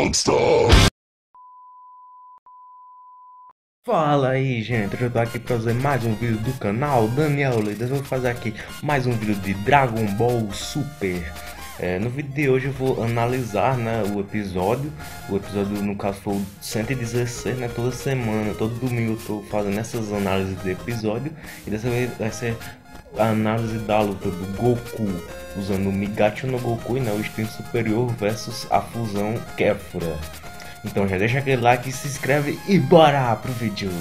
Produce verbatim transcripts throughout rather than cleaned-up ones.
Monster! Fala aí, gente, eu tô aqui pra fazer mais um vídeo do canal Daniel Leidas. Vou fazer aqui mais um vídeo de Dragon Ball Super. É, no vídeo de hoje eu vou analisar, né, o episódio. O episódio, no caso, foi o cento e dezesseis, né? Toda semana, todo domingo eu tô fazendo essas análises de episódio. E dessa vez vai ser a análise da luta do Goku usando o Migacho no Goku, né, o instinto superior versus a fusão Kefra. Então já deixa aquele like, se inscreve e bora pro vídeo.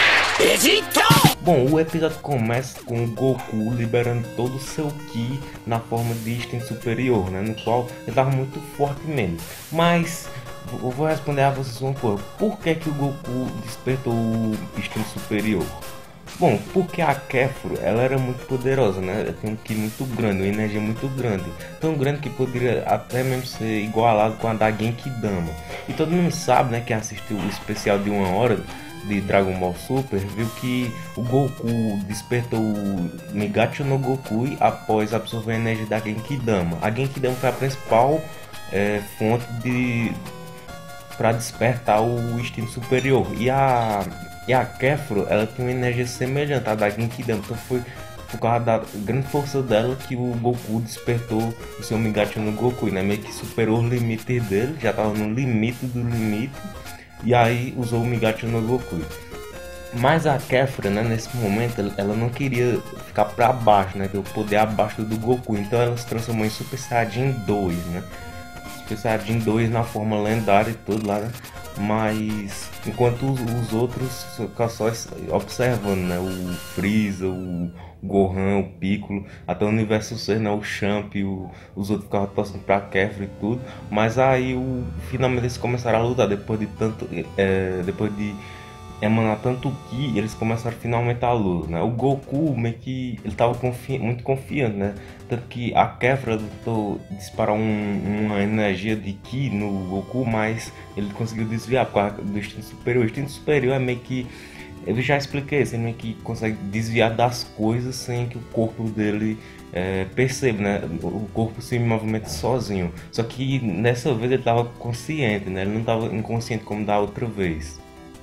Bom, o episódio começa com o Goku liberando todo o seu Ki na forma de instinto superior, né? No qual ele estava muito forte mesmo. Mas eu vou responder a vocês uma coisa: por que que o Goku despertou o instinto superior? Bom, porque a Kefro, ela era muito poderosa, né? Ela tem um Ki muito grande, uma energia muito grande. Tão grande que poderia até mesmo ser igualado com a da Genkidama. E todo mundo sabe, né, que assistiu o especial de uma hora de Dragon Ball Super, viu que o Goku despertou o Migacho no Goku após absorver a energia da Genkidama. A Genkidama foi a principal é, fonte de para despertar o instinto superior. E a E a Kefro, ela tem uma energia semelhante à da Genkidama, então foi por causa da grande força dela que o Goku despertou o seu Migacho no Goku, né? Meio que superou os limites dele, já estava no limite do limite, e aí usou o Migacho no Goku. Mas a Kefra, né, nesse momento, ela não queria ficar para baixo, né? Ter o poder abaixo do Goku, então ela se transformou em Super Saiyajin dois, né? Super Saiyajin dois na forma lendária e tudo lá, né? Mas enquanto os, os outros ficam só observando, né? O Freeza, o Gohan, o Piccolo, até o Universo seis, né? O Champ, o, os outros ficavam torcendo pra Kefra e tudo. Mas aí o, finalmente eles começaram a lutar depois de tanto, é, depois de emanar tanto Ki, eles começaram finalmente a luta, né? O Goku meio que ele tava confi muito confiante, né? Tanto que a Kefra tentou disparar um, uma energia de Ki no Goku, mas ele conseguiu desviar por causa do instinto superior. O instinto superior é meio que, eu já expliquei, ele meio que consegue desviar das coisas sem que o corpo dele é, perceba, né? O corpo se movimenta sozinho. Só que nessa vez ele estava consciente, né? Ele não estava inconsciente como da outra vez.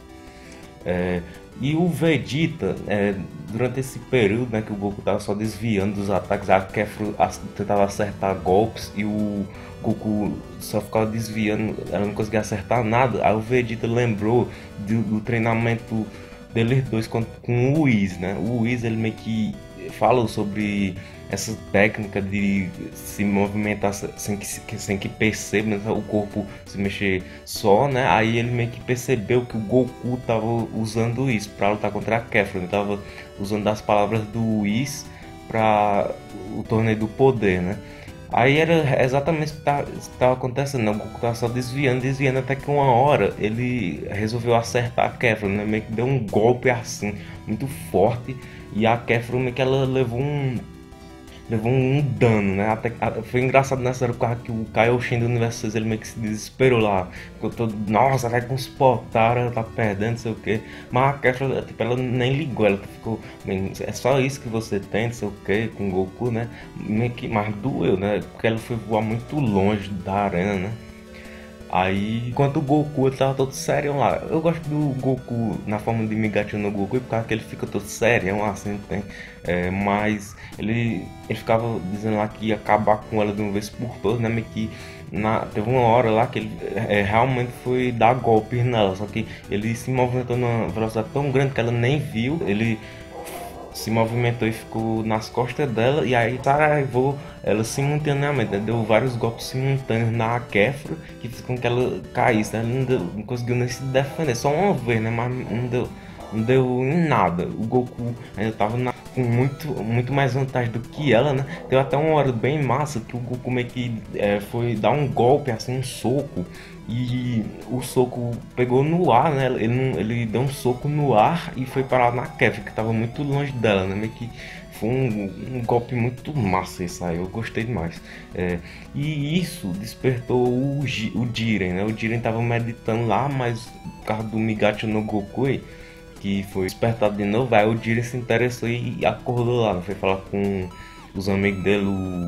É, e o Vegeta, é, durante esse período, né, que o Goku tava só desviando dos ataques, a Kefro tentava acertar golpes e o Goku só ficava desviando, ela não conseguia acertar nada. Aí o Vegeta lembrou do, do treinamento deles dois com, com o Whis, né? O Whis, ele meio que falou sobre essa técnica de se movimentar sem que, sem que perceba, né, o corpo se mexer só, né? Aí ele meio que percebeu que o Goku tava usando isso para lutar contra a Kefra. Ele tava usando as palavras do Whis para o torneio do poder, né? Aí era exatamente o que estava acontecendo, né? O Goku tava só desviando, desviando, até que uma hora ele resolveu acertar a Kefra, né? Meio que deu um golpe assim, muito forte, e a Kefra meio que ela levou um levou um dano, né? Até, foi engraçado nessa hora, porque o Kaioshin do Universo seis, ele meio que se desesperou lá. Ficou todo, nossa, vai com os Potara, tá perdendo, não sei o que. Mas a Kefra, tipo, ela nem ligou, ela ficou, é só isso que você tem, não sei o que, com o Goku, né? Meio que, mas doeu, né? Porque ela foi voar muito longe da arena, né? Aí, enquanto o Goku ele tava todo sério lá. Eu gosto do Goku na forma de Migacho no Goku, por causa que ele fica todo sério, assim, tem. É, mas ele, ele ficava dizendo lá que ia acabar com ela de uma vez por todas, né? Meio que na, teve uma hora lá que ele é, realmente foi dar golpes nela, só que ele se movimentou numa velocidade tão grande que ela nem viu. Ele se movimentou e ficou nas costas dela, e aí travou ela simultaneamente, né? Deu vários golpes simultâneos na Kefra que fez com que ela caísse, né? Ela não, deu, não conseguiu nem se defender, só uma vez, né? Mas não deu, não deu em nada. O Goku ainda tava na, com muito, muito mais vantagem do que ela, né? Teve até uma hora bem massa que o Goku meio que é, foi dar um golpe, assim, um soco, e o soco pegou no ar, né? Ele, não, ele deu um soco no ar e foi parar na Kefra, que estava muito longe dela, né? Meio que foi um, um golpe muito massa isso aí, eu gostei demais. É, e isso despertou o, o Jiren, né? O Jiren estava meditando lá, mas por causa do Migacho no Goku, que foi despertado de novo, aí o Jiren se interessou e acordou lá, foi falar com os amigos dele, o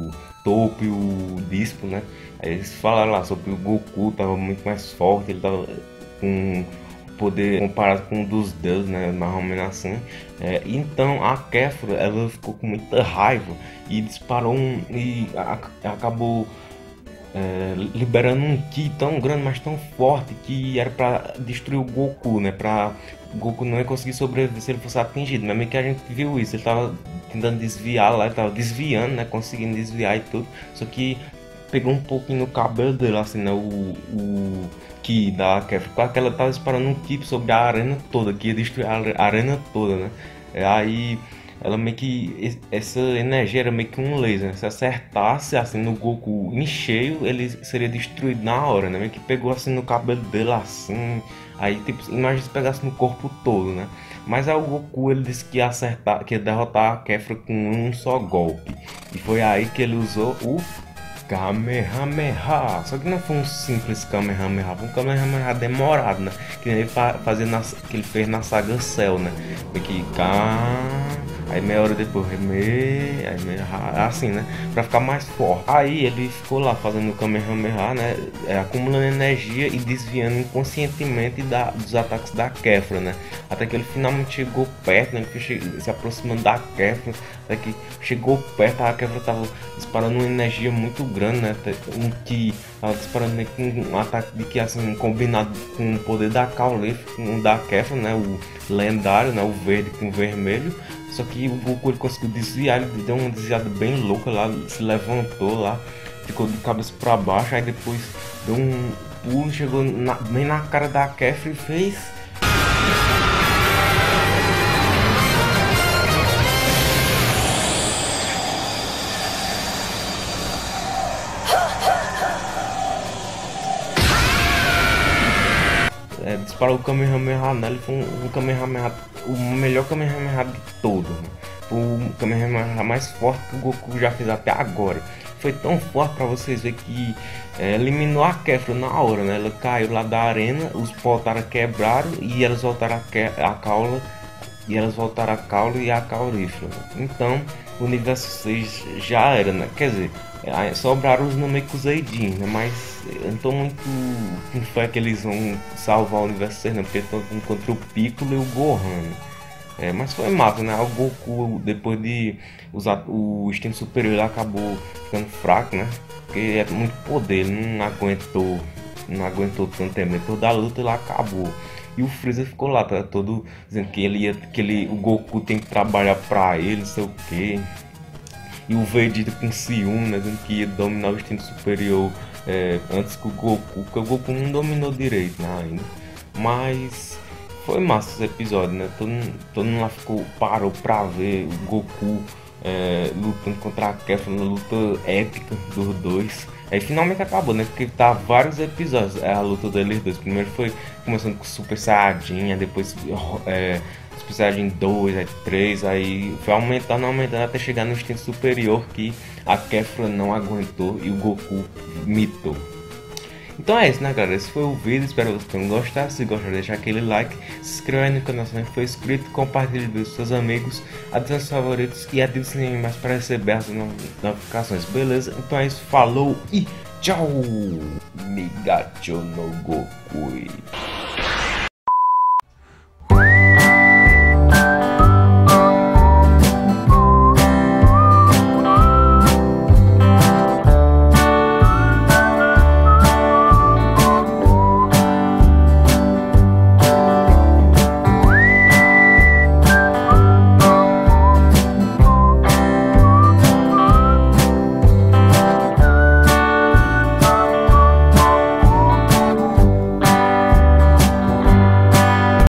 topo e o disco, né? Aí eles falaram lá sobre o Goku, tava muito mais forte, ele tava com poder comparado com o dos deuses, né? Mais ou menos assim. É, então a Kefra, ela ficou com muita raiva e disparou um e a, acabou é, liberando um ki tão grande, mas tão forte, que era para destruir o Goku, né? Para o Goku não ia conseguir sobreviver se ele fosse atingido. Mas meio que a gente viu isso, ele tava tentando desviar lá, ele tava desviando, né? Conseguindo desviar e tudo. Só que pegou um pouquinho no cabelo dele, assim, né? O, o ki da Kefra, com aquela tava disparando um ki sobre a arena toda, que ia destruir a arena toda, né? É, aí ela meio que, essa energia era meio que um laser, né? Se acertasse assim no Goku em cheio, ele seria destruído na hora, né? Meio que pegou assim no cabelo dele assim, aí tipo, imagina se pegasse no corpo todo, né? Mas aí o Goku, ele disse que ia acertar, que ia derrotar a Kefra com um só golpe, e foi aí que ele usou o Kamehameha. Só que não foi um simples Kamehameha, foi um Kamehameha demorado, né? Que ele fazia na, que ele fez na saga Cell, né? Que aí meia hora depois me, aí meia, assim, né? Pra ficar mais forte. Aí ele ficou lá fazendo o Kamehameha, né? É, acumulando energia e desviando inconscientemente da, dos ataques da Kefra, né? Até que ele finalmente chegou perto, né? Se aproximando da Kefra. Até que chegou perto, a Kefra tava disparando uma energia muito grande, né? Um que tava disparando meio que um ataque de que assim, combinado com o poder da Caulifla, um da Kefra, né? O lendário, né? O verde com o vermelho. Só que o Goku ele conseguiu desviar, ele deu uma desviada bem louca lá, se levantou lá, ficou de cabeça para baixo, aí depois deu um pulo, chegou na, bem na cara da Kefra e fez. É, disparou o Kamehameha nela, foi um, um Kamehameha, o melhor Kamehameha de todo, né? Foi o Kamehameha mais forte que o Goku já fez até agora. Foi tão forte para vocês verem que é, eliminou a Kefra na hora, né? Ela caiu lá da arena, os Potara quebraram e elas voltaram a, que a Caula, e elas voltaram a Caula e a Caulifla. Então o universo seis já era, né? Quer dizer, sobraram os Namekuseidin, né? Mas eu não tô muito com fé que eles vão salvar o universo seis, né? Porque estão contra o Piccolo e o Gohan, né? É, mas foi massa, né? O Goku, depois de usar o instinto superior, ele acabou ficando fraco, né? Porque é muito poder, ele não aguentou, não aguentou tanto tempo. Toda a luta ele acabou. E o Freezer ficou lá, tá todo dizendo que ele ia, que ele, o Goku tem que trabalhar pra ele, não sei o que. E o Vegeta com ciúme, né, dizendo que ia dominar o instinto superior é, antes que o Goku, porque o Goku não dominou direito, né, ainda. Mas foi massa esse episódio, né? Todo, todo mundo lá ficou, parou pra ver o Goku é, lutando contra a Kefra, uma luta épica dos dois. Aí finalmente acabou, né? Porque tá vários episódios é, a luta deles dois. Primeiro foi começando com Super Saiyajin, depois é, Super Saiyajin dois, aí três, aí foi aumentando, aumentando até chegar no instinto superior que a Kefra não aguentou e o Goku mitou. Então é isso, né, galera? Esse foi o vídeo, espero que vocês tenham gostado. Se gostar, deixa aquele like, se inscreva aí no canal se não for inscrito, compartilhe com seus amigos, adicione seus favoritos e ative o sininho mais para receber as notificações, beleza? Então é isso, falou e tchau! Migacho no Goku.